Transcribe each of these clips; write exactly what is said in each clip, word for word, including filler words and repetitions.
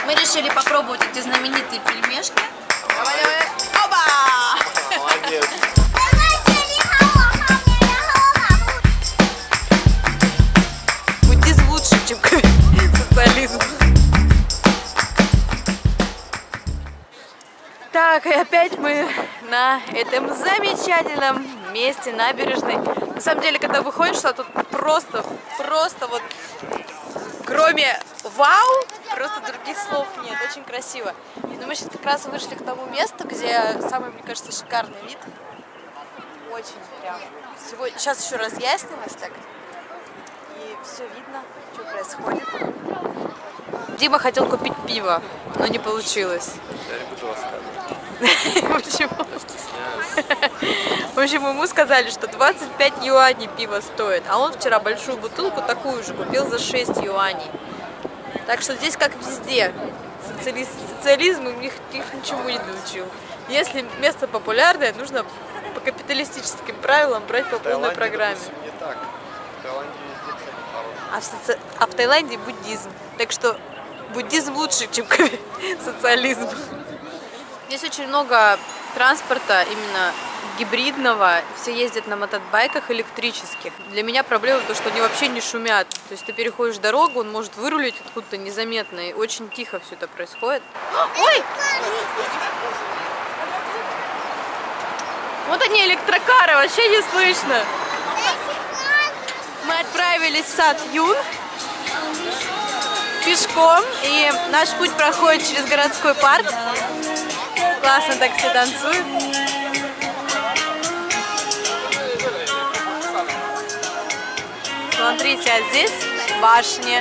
Мы решили попробовать эти знаменитые пельмешки. Давай, давай. Оба! Молодец. Буддизм лучше, чем социализм. Так, и опять мы на этом замечательном месте набережной. На самом деле, когда выходишь, то тут просто, просто вот, кроме вау, просто других слов нет. Очень красиво. Но мы сейчас как раз вышли к тому месту, где самый, мне кажется, шикарный вид. Очень прям. Сегодня, сейчас еще разъяснилось так. И все видно, что происходит. Дима хотел купить пиво, но не получилось. Я не буду рассказывать. Почему? В общем, ему сказали, что двадцать пять юаней пиво стоит, а он вчера большую бутылку такую же купил за шесть юаней. Так что здесь как везде. Социалист, социализм их, их ничему не научил. Если место популярное, нужно по капиталистическим правилам брать по полной программе. Не так. В Таиланде везде цены хорошие. А в, соци... а в Таиланде буддизм. Так что буддизм лучше, чем социализм. Здесь очень много транспорта именно гибридного. Все ездят на мотобайках электрических. Для меня проблема в том, что они вообще не шумят. То есть ты переходишь дорогу, он может вырулить откуда-то незаметно. И очень тихо все это происходит. Ой! Вот они, электрокары, вообще не слышно. Мы отправились в сад Юн пешком. И наш путь проходит через городской парк. Классно так все танцуют. Смотрите, а здесь башня.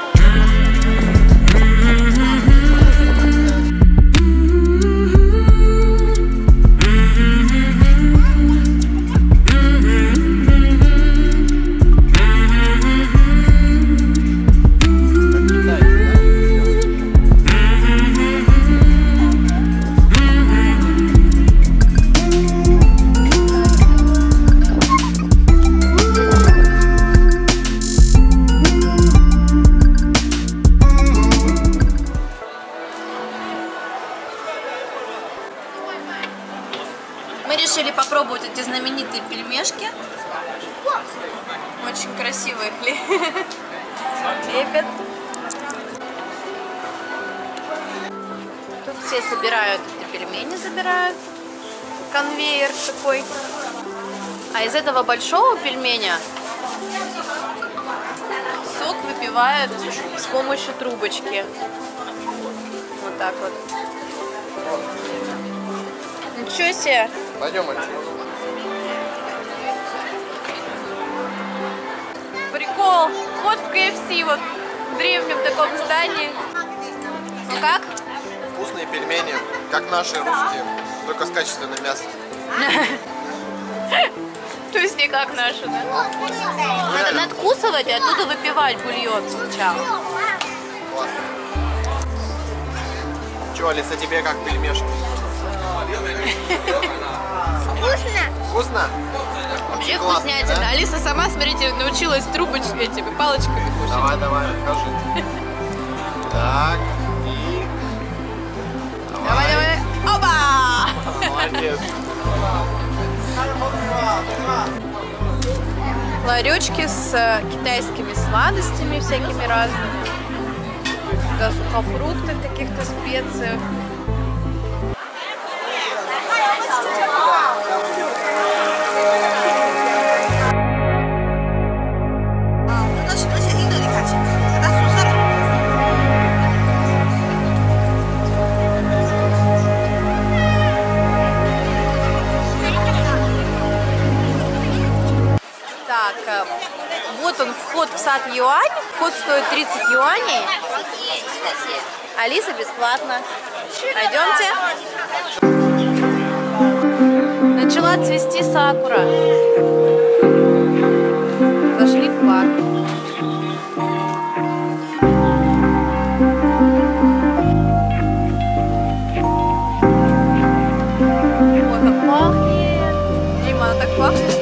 Мы решили попробовать эти знаменитые пельмешки. Очень красиво их лепят. Тут все собирают эти пельмени, забирают. Конвейер такой. А из этого большого пельменя сок выпивают с помощью трубочки. Вот так вот. Ничего себе! Пойдем отсюда. Прикол! Вход в ка эф си вот в древнем таком здании. Ну как? Вкусные пельмени, как наши русские, только с качественным мясом. То есть не как наши, да? Надо надкусывать и оттуда выпивать бульон сначала. Классно. Че, Алиса, тебе как пельмешки? Вкусно? Вкусно? Вообще Классно, вкуснятина. да? Алиса сама, смотрите, научилась трубочками, этими палочками кушать. Давай, давай, покажи. Так, и... Давай, давай. Оба! Молодец. Ларечки с э, китайскими сладостями всякими разными. Да, сухофрукты в каких-то специях. Так, э, вот он, вход в сад Юань. Вход стоит тридцать юаней. Алиса бесплатно. Пойдемте. Начала цвести сакура. Зашли в парк. Ой, как пахнет. Дима, она так пахнет.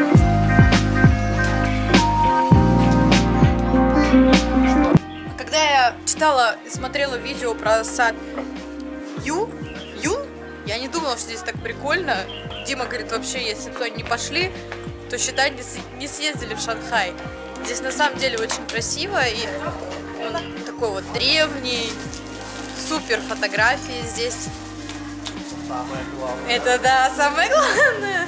Когда я читала, смотрела видео про сад Ю, Юн. Я не думала, что здесь так прикольно. Дима говорит, вообще, если бы туда не пошли, то, считай, не, не съездили в Шанхай. Здесь на самом деле очень красиво, и он такой вот древний, супер фотографии здесь. Самое главное. Это да, самое главное.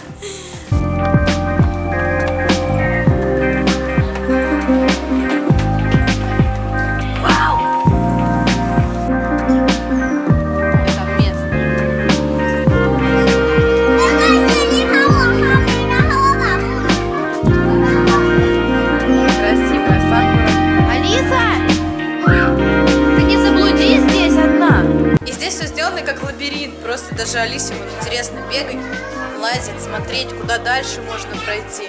Как лабиринт, просто даже Алисе вот интересно бегать, лазить, смотреть, куда дальше можно пройти.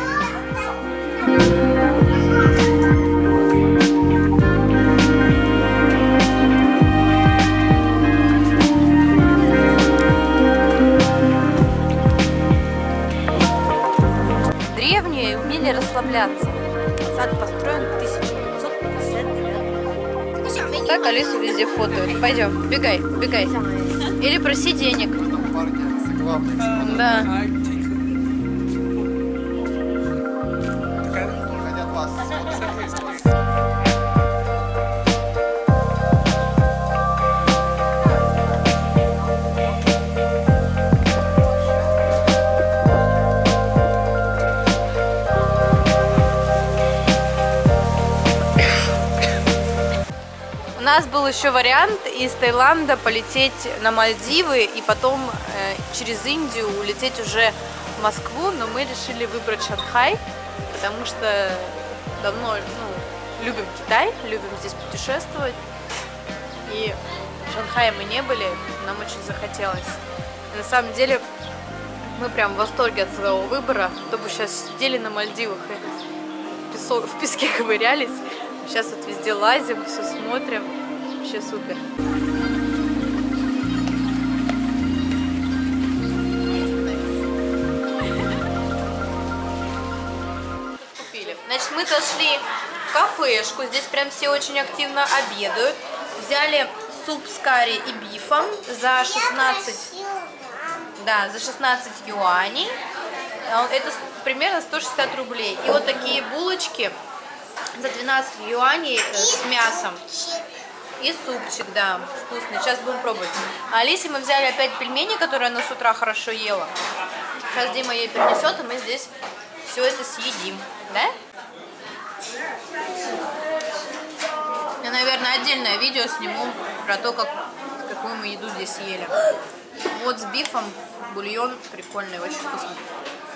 Древние умели расслабляться. Сад построен в тысяча пятьсот пятьдесят девятом. Так Алису везде фотают. Пойдем, бегай, бегай. Или проси денег. Да. У нас был еще вариант из Таиланда полететь на Мальдивы и потом э, через Индию улететь уже в Москву, но мы решили выбрать Шанхай, потому что давно ну, любим Китай, любим здесь путешествовать, и в Шанхае мы не были, нам очень захотелось. И на самом деле мы прям в восторге от своего выбора, то бы сейчас сидели на Мальдивах и песок, в песке ковырялись. Сейчас вот везде лазим, все смотрим. Вообще супер. Купили. Значит, мы зашли в кафешку. Здесь прям все очень активно обедают. Взяли суп с карри и бифом за шестнадцать, да, за шестнадцать юаней. Это примерно сто шестьдесят рублей. И вот такие булочки за двенадцать юаней с мясом. И супчик, да, вкусный. Сейчас будем пробовать. А Алисе мы взяли опять пельмени, которые она с утра хорошо ела. Сейчас Дима ей принесет, и мы здесь все это съедим. Да? Я, наверное, отдельное видео сниму про то, как, какую мы еду здесь ели. Вот с бифом, бульон прикольный, очень вкусный.